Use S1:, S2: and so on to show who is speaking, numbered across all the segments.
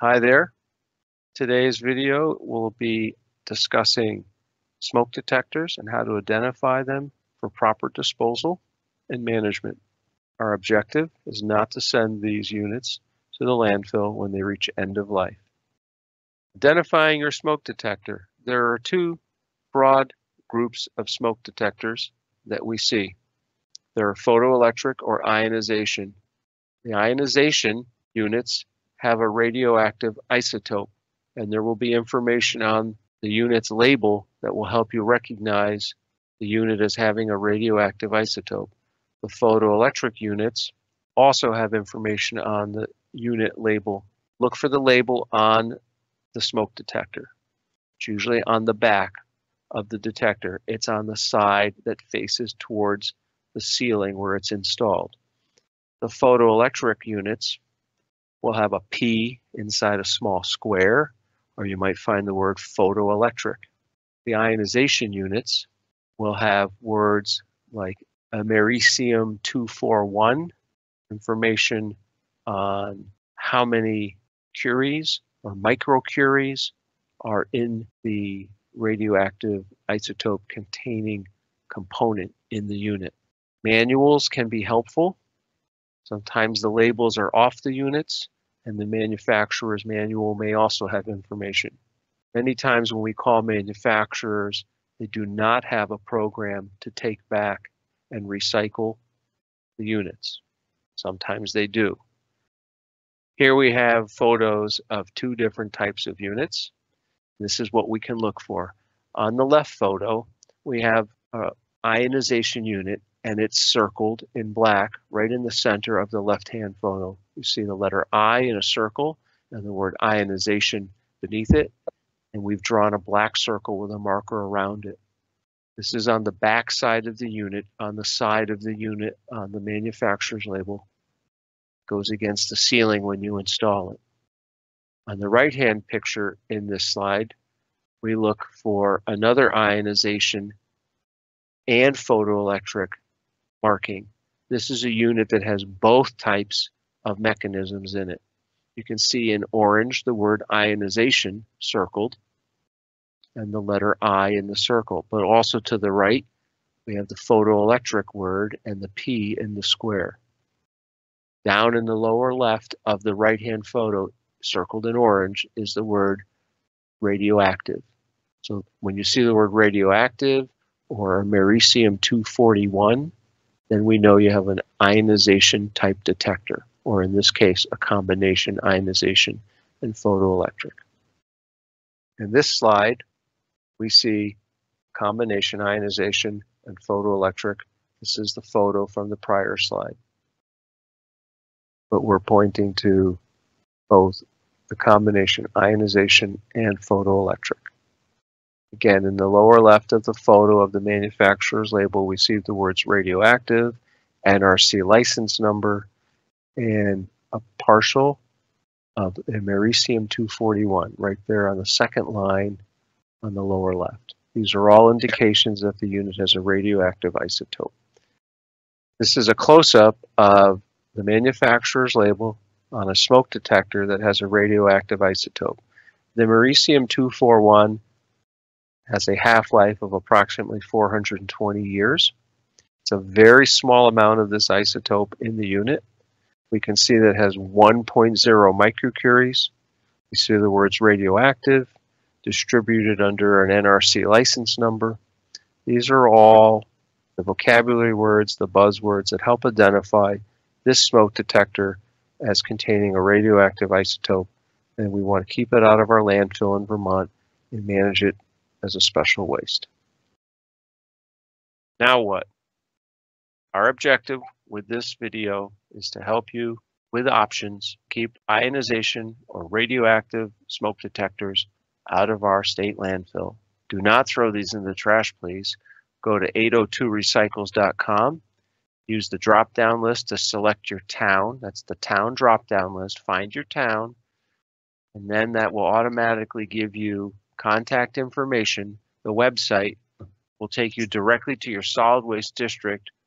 S1: Hi there. Today's video will be discussing smoke detectors and how to identify them for proper disposal and management. Our objective is not to send these units to the landfill when they reach end of life. Identifying your smoke detector. There are two broad groups of smoke detectors that we see. There are photoelectric or ionization. The ionization units have a radioactive isotope, and there will be information on the unit's label that will help you recognize the unit as having a radioactive isotope. The photoelectric units also have information on the unit label. Look for the label on the smoke detector. It's usually on the back of the detector. It's on the side that faces towards the ceiling where it's installed. The photoelectric units will have a P inside a small square, or you might find the word photoelectric. The ionization units will have words like americium-241, information on how many curies or microcuries are in the radioactive isotope containing component in the unit. Manuals can be helpful. Sometimes the labels are off the units, and the manufacturer's manual may also have information. Many times when we call manufacturers, they do not have a program to take back and recycle the units. Sometimes they do. Here we have photos of two different types of units. This is what we can look for. On the left photo, we have an ionization unit, and it's circled in black right in the center of the left-hand photo. You see the letter I in a circle and the word ionization beneath it, and we've drawn a black circle with a marker around it. This is on the back side of the unit, on the side of the unit on the manufacturer's label. It goes against the ceiling when you install it. On the right-hand picture in this slide, we look for another ionization and photoelectric marking. This is a unit that has both types of mechanisms in it. You can see in orange the word ionization circled and the letter I in the circle, but also to the right we have the photoelectric word and the P in the square. Down in the lower left of the right-hand photo, circled in orange, is the word radioactive. So when you see the word radioactive or americium-241, then we know you have an ionization type detector, or in this case, a combination ionization and photoelectric. In this slide, we see combination ionization and photoelectric. This is the photo from the prior slide. But we're pointing to both the combination ionization and photoelectric. Again, in the lower left of the photo of the manufacturer's label, we see the words radioactive, NRC license number, and a partial of americium-241 right there on the second line on the lower left. These are all indications that the unit has a radioactive isotope. This is a close-up of the manufacturer's label on a smoke detector that has a radioactive isotope. The americium-241 has a half-life of approximately 420 years. It's a very small amount of this isotope in the unit. We can see that it has 1.0 microcuries. We see the words radioactive, distributed under an NRC license number. These are all the vocabulary words, the buzzwords that help identify this smoke detector as containing a radioactive isotope, and we want to keep it out of our landfill in Vermont and manage it as a special waste. Now what? Our objective with this video is to help you with options, keep ionization or radioactive smoke detectors out of our state landfill. Do not throw these in the trash, please. Go to 802recycles.com. Use the drop-down list to select your town. That's the town drop-down list. Find your town, and then that will automatically give you contact information. The website will take you directly to your solid waste district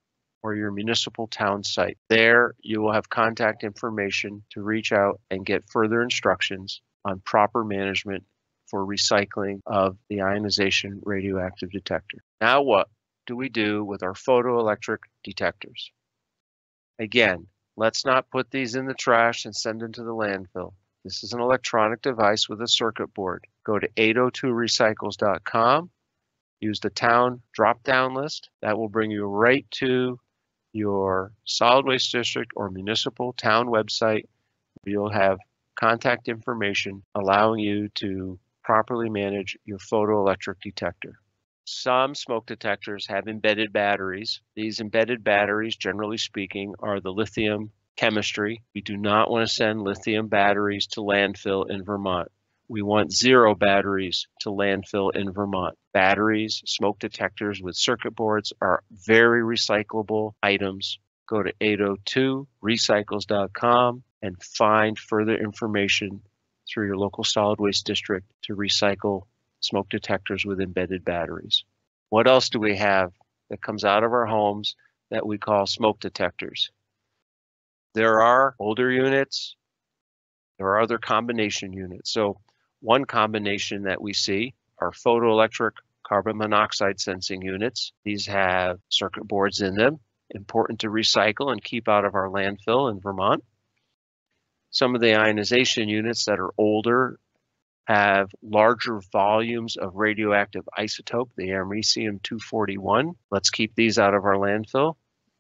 S1: or your municipal town site. There, you will have contact information to reach out and get further instructions on proper management for recycling of the ionization radioactive detector. Now what do we do with our photoelectric detectors? Again, let's not put these in the trash and send them to the landfill. This is an electronic device with a circuit board. Go to 802recycles.com, use the town drop-down list. That will bring you right to your solid waste district or municipal town website. You'll have contact information allowing you to properly manage your photoelectric detector. Some smoke detectors have embedded batteries. These embedded batteries, generally speaking, are the lithium chemistry. We do not want to send lithium batteries to landfill in Vermont. We want zero batteries to landfill in Vermont. Batteries, smoke detectors with circuit boards are very recyclable items. Go to 802recycles.com and find further information through your local solid waste district to recycle smoke detectors with embedded batteries. What else do we have that comes out of our homes that we call smoke detectors? There are older units. There are other combination units. So one combination that we see are photoelectric carbon monoxide sensing units. These have circuit boards in them, important to recycle and keep out of our landfill in Vermont. Some of the ionization units that are older have larger volumes of radioactive isotope, the americium-241. Let's keep these out of our landfill.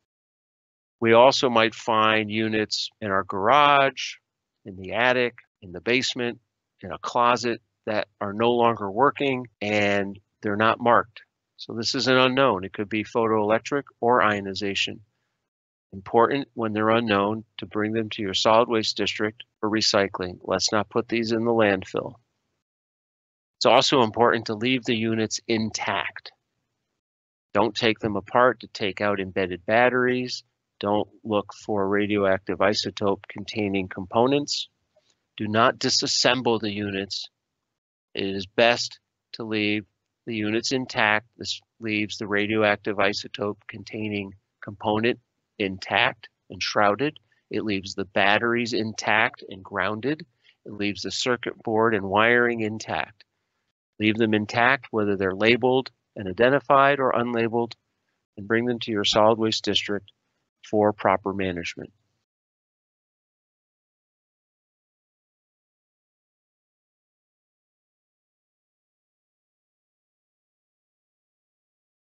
S1: We also might find units in our garage, in the attic, in the basement, in a closet that are no longer working and they're not marked. So this is an unknown. It could be photoelectric or ionization. Important when they're unknown to bring them to your solid waste district for recycling. Let's not put these in the landfill. It's also important to leave the units intact. Don't take them apart to take out embedded batteries. Don't look for radioactive isotope containing components. Do not disassemble the units. It is best to leave the units intact. This leaves the radioactive isotope containing component intact and shrouded. It leaves the batteries intact and grounded. It leaves the circuit board and wiring intact. Leave them intact, whether they're labeled and identified or unlabeled, and bring them to your solid waste district for proper management.